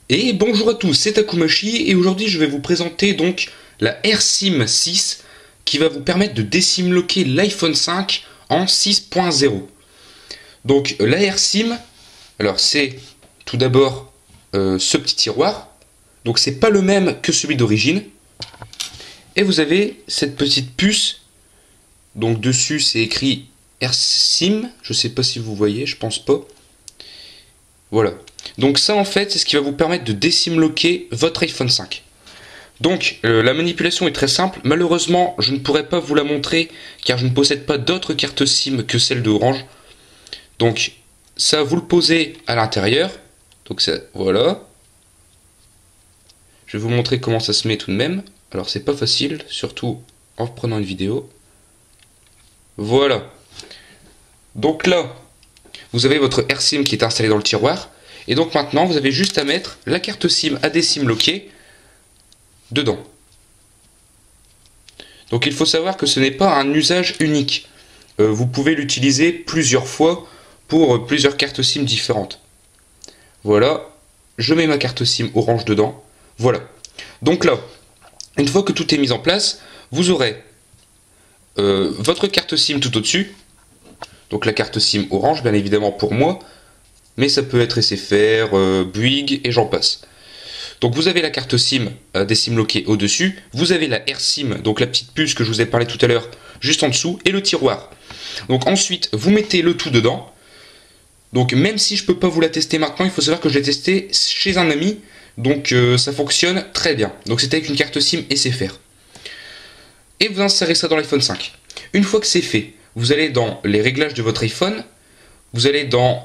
Et bonjour à tous, c'est Takumachi et aujourd'hui je vais vous présenter donc la AirSIM 6 qui va vous permettre de désimloquer l'iPhone 5 en 6.0. Donc la AirSIM, alors c'est tout d'abord ce petit tiroir, donc c'est pas le même que celui d'origine. Et vous avez cette petite puce, donc dessus c'est écrit AirSIM, je sais pas si vous voyez, je pense pas. Voilà. Donc ça en fait c'est ce qui va vous permettre de désimloquer votre iPhone 5. Donc la manipulation est très simple. Malheureusement je ne pourrai pas vous la montrer car je ne possède pas d'autres cartes SIM que celle de Orange. Donc ça vous le posez à l'intérieur. Donc ça, voilà. Je vais vous montrer comment ça se met tout de même. Alors c'est pas facile, surtout en prenant une vidéo. Voilà. Donc là, vous avez votre AirSIM qui est installé dans le tiroir. Et donc maintenant, vous avez juste à mettre la carte SIM à désimloquer dedans. Donc il faut savoir que ce n'est pas un usage unique. Vous pouvez l'utiliser plusieurs fois pour plusieurs cartes SIM différentes. Voilà, je mets ma carte SIM Orange dedans. Voilà. Donc là, une fois que tout est mis en place, vous aurez votre carte SIM tout au-dessus. Donc la carte SIM Orange, bien évidemment pour moi. Mais ça peut être SFR, Bouygues et j'en passe. Donc vous avez la carte SIM désimloquée au-dessus, vous avez la AirSIM, donc la petite puce que je vous ai parlé tout à l'heure, juste en dessous, et le tiroir. Donc ensuite, vous mettez le tout dedans. Donc même si je ne peux pas vous la tester maintenant, il faut savoir que je l'ai testé chez un ami, donc ça fonctionne très bien. Donc c'est avec une carte SIM SFR. Et vous insérez ça dans l'iPhone 5. Une fois que c'est fait, vous allez dans les réglages de votre iPhone, vous allez dans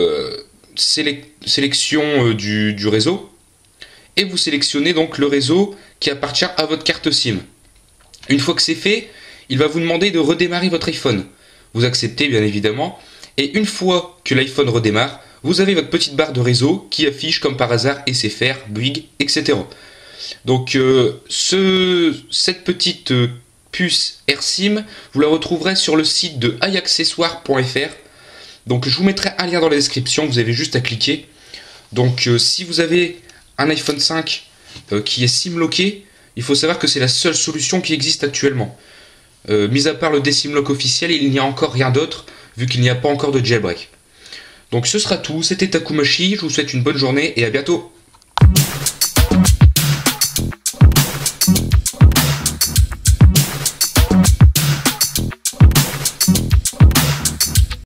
sélection du réseau et vous sélectionnez donc le réseau qui appartient à votre carte SIM. Une fois que c'est fait, il va vous demander de redémarrer votre iPhone. Vous acceptez bien évidemment et une fois que l'iPhone redémarre, vous avez votre petite barre de réseau qui affiche comme par hasard SFR, Bouygues, etc. Donc cette petite puce AirSIM, vous la retrouverez sur le site de iaccessoires.fr. Donc je vous mettrai un lien dans la description, vous avez juste à cliquer. Donc si vous avez un iPhone 5 qui est SIM-locké, il faut savoir que c'est la seule solution qui existe actuellement. Mis à part le désimlock officiel, il n'y a encore rien d'autre, vu qu'il n'y a pas encore de jailbreak. Donc ce sera tout, c'était Takumachi, je vous souhaite une bonne journée et à bientôt.